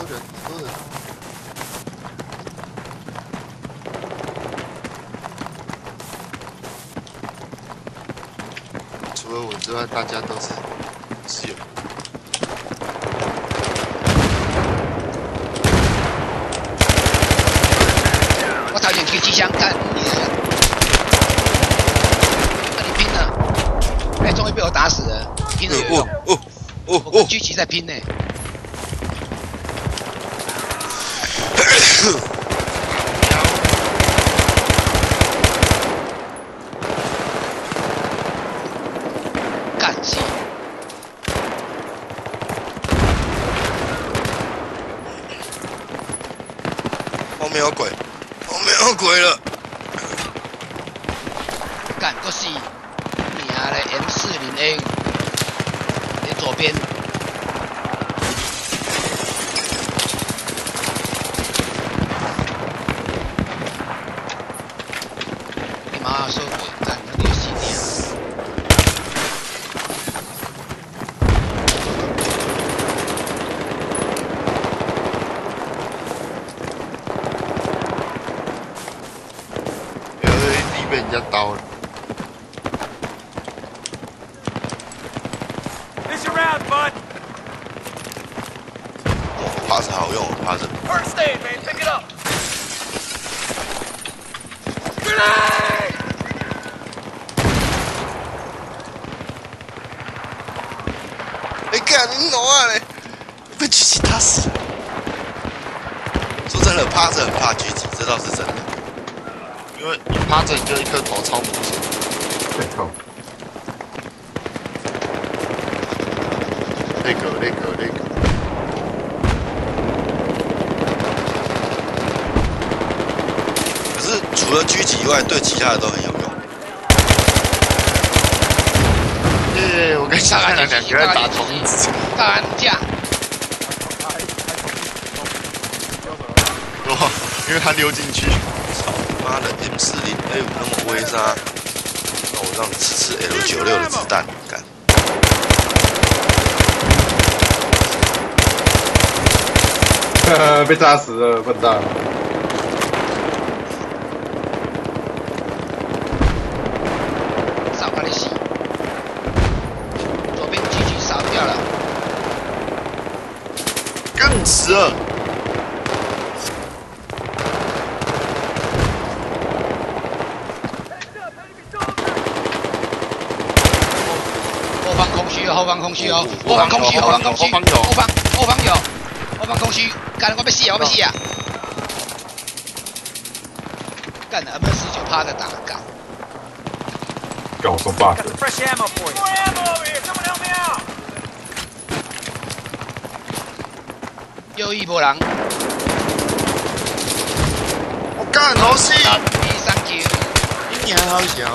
人，很多人。除了我之外，大家都是自由。 我朝前狙击枪干你的！那你拼了！哎，终于被我打死了！拼了有用！我跟狙击在拼呢。干死！ 后面有鬼，后面有鬼了！ 干个死！你啊嘞 M40A5，连左边。你妈说鬼干那个系列。 被人家刀了。 趴着好用，趴着。 First aid, man, pick it up. Grenade! 哎，干你弄啊嘞！被狙击打死。说真的，趴着很怕狙击，这倒是真的。 因为你趴着，你就一颗头超明显。 对头。 那个。 可是除了狙击以外，对其他的都很有用。 我跟下看两个在打同一只。 干架。 哇！因为他溜进去。 操妈的 M40A5那么威杀，那我让你吃 L96的子弹，干！ 被炸死了，笨蛋！ 扫把你洗，左边狙击扫掉了， 更死了。 后方空虚哦，后方空虚哦，后方空虚，后方空虚，后方有，后方空虚，干我被死啊，我被死啊！干了 M49趴着打干。 搞什么 bug？ Fresh ammo for you. More ammo over here. Someone help me out. 又一波人。 我干老死！ 第三球， 你还好小。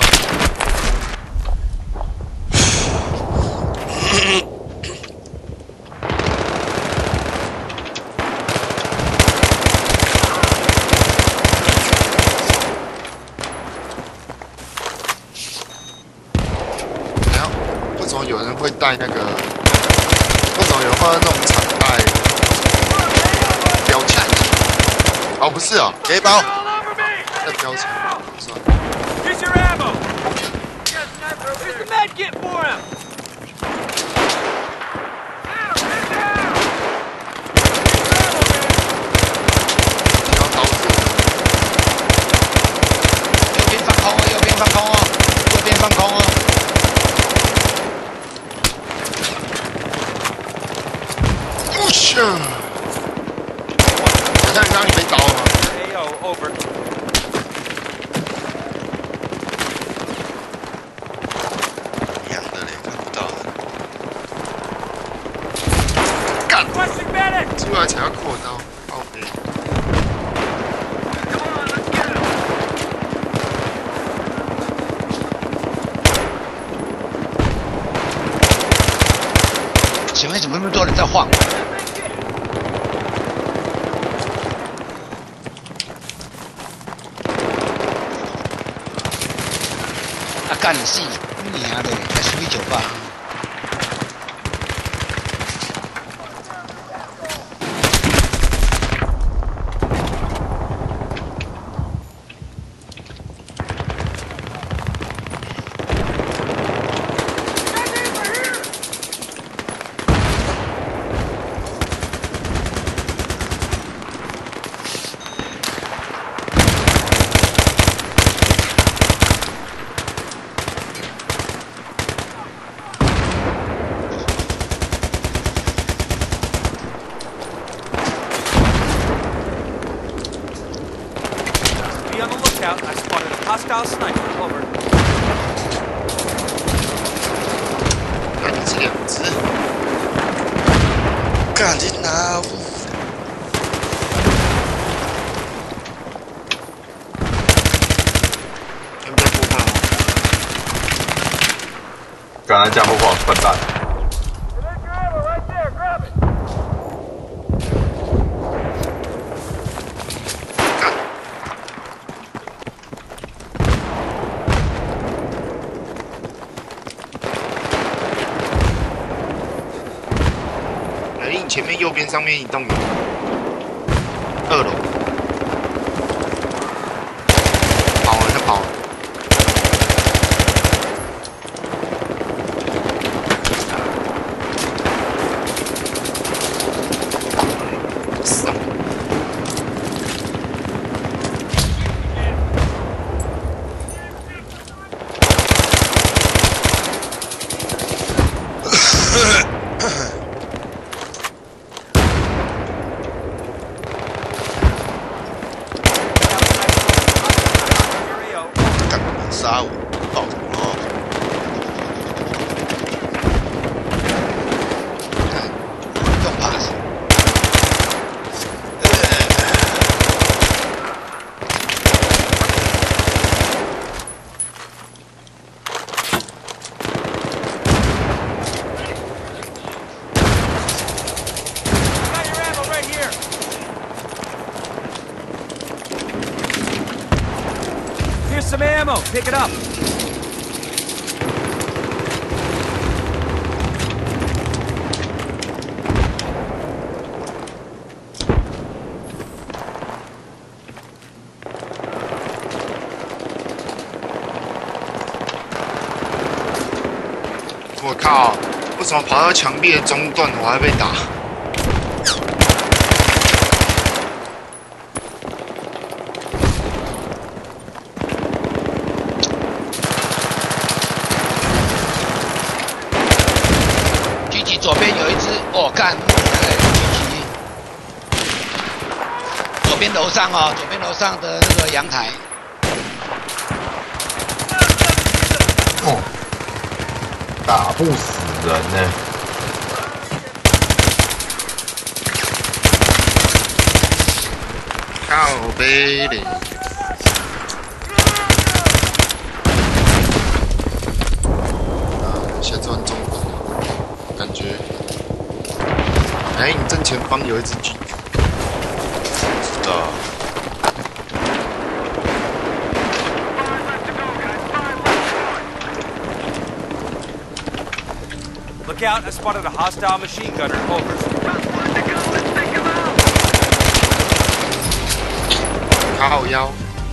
为什么有人会带那个？为什么有人会那种常带标签？哦，不是哦，背包带标签，算了。 Here's your ammo. Here's the med kit for him. 要刀子。 右边放空哦，右边放空哦，右边放空哦。 我去！好像你刚刚你被刀了吗？ AO over. 娘的嘞，看不到的。 干！ Requesting medic. 出来才要扩刀。OK。 前面怎么那么多人在晃？啊干死你娘的！在苏比酒吧。 out. I spotted a hostile sniper. Over. 看你这两只， 干你哪部？ 有没有播放？ 刚才加播放，笨蛋。 你前面右边上面一栋楼，2楼，跑了，他跑了。上。 杀我，爆什么？ 用 pass。 Got your ammo right here. Here's some ammo. Pick it up. 我靠！为什么跑到墙壁的中段，我还被打？ 狙击左边有一只，哦干！狙击。左边楼上哦，左边楼上的那个阳台。 哦，打不死人呢。 靠背嘞！现在中国感觉，哎，你正前方有一只狙， 知道。 Look out! I spotted a hostile machine gunner. Over. 靠腰。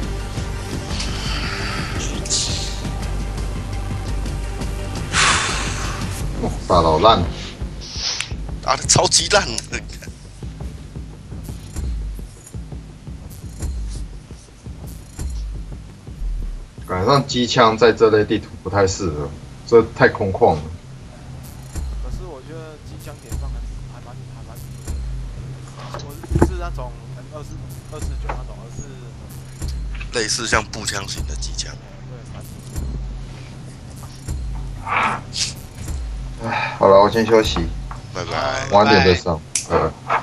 哦，打老烂。 打的超级烂的。 感觉上机枪在这类地图不太适合，这太空旷了。 可是我觉得机枪点放还蛮我不是那种249那种，而是类似像步枪型的机枪。 唉，好了，我先休息， 拜拜。 晚点再上。拜拜。